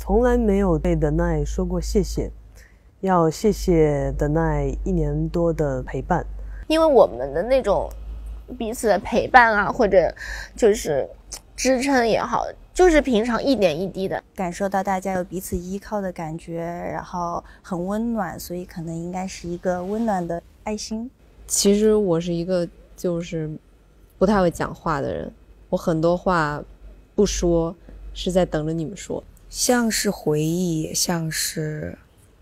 从来没有对的奈说过谢谢，要谢谢的奈1年多的陪伴。 因为我们的那种彼此的陪伴啊，或者就是支撑也好，就是平常一点一滴的感受到大家有彼此依靠的感觉，然后很温暖，所以可能应该是一个温暖的爱心。 其实我是一个就是不太会讲话的人，我很多话不说是在等着你们说， 像是回忆，也像是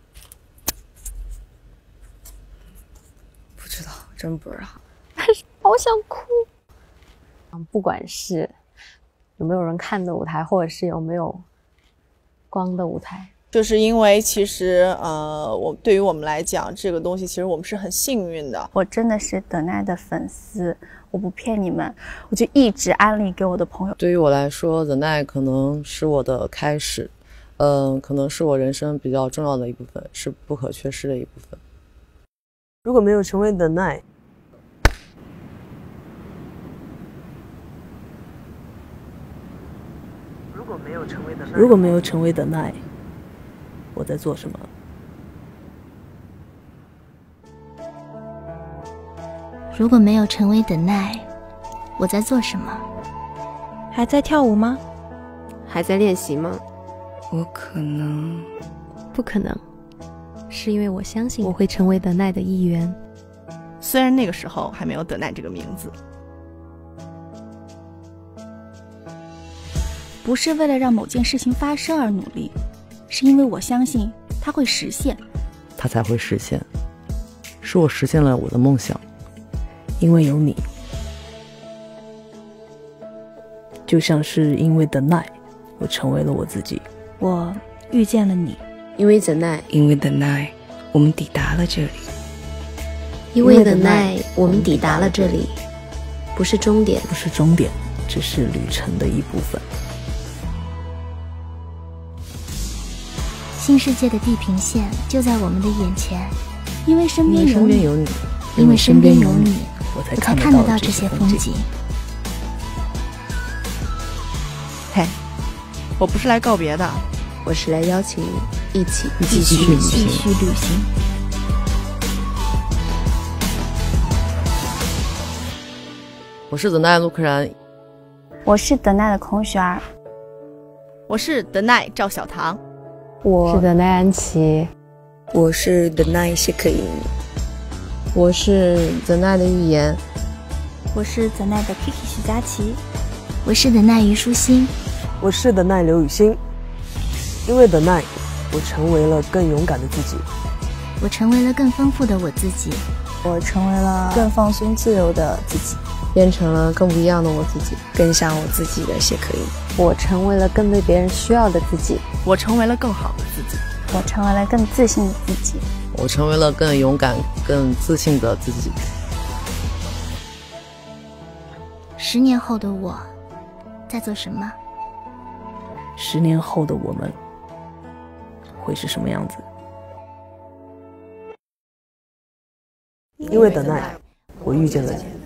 不知道，真不知道。 好想哭。 不管是有没有人看的舞台，或者是有没有光的舞台， 就是因为其实对于我们来讲，这个东西其实我们是很幸运的。 我真的是的奈的粉丝，我不骗你们，我就一直安利给我的朋友。 对于我来说，的奈可能是我的开始，可能是我人生比较重要的一部分，是不可缺失的一部分。 如果没有成为的奈，如果没有成为的奈，我在做什么？ 如果没有成为的奈，我在做什么？ 还在跳舞吗？ 还在练习吗？ 我可能不可能，是因为我相信我会成为的奈的一员。 虽然那个时候还没有的奈这个名字。 不是为了让某件事情发生而努力，是因为我相信它会实现。 它才会实现，是我实现了我的梦想，因为有你。就像是因为的奈，我成为了我自己。 我遇见了你， 因为的奈， 因为的奈，我们抵达了这里。 因为的奈，我们抵达了这里，不是终点， 不是终点，只是旅程的一部分。 新世界的地平线就在我们的眼前， 因为身边有你， 因为身边有你， 我才看得到这些风景。 嘿，我不是来告别的， 我是来邀请你一起继续旅行。 我是的奈陆克然， 我是的奈的孔雪儿， 我是的奈赵小棠， 我是的奈安琪， 我是的奈谢可寅， 我是的奈的预言， 我是的奈的 Kiki 徐佳琪， 我是的奈虞书欣， 我是的奈刘雨欣。因为的奈，我成为了更勇敢的自己， 我成为了更丰富的我自己， 我成为了更放松自由的自己， 变成了更不一样的我自己， 更像我自己的谢可寅。 我成为了更被别人需要的自己， 我成为了更好的自己， 我成为了更自信的自己， 我成为了更勇敢、更自信的自己。 10年后的我在做什么 ？10年后的我们会是什么样子？ 因为的奈，我遇见了你。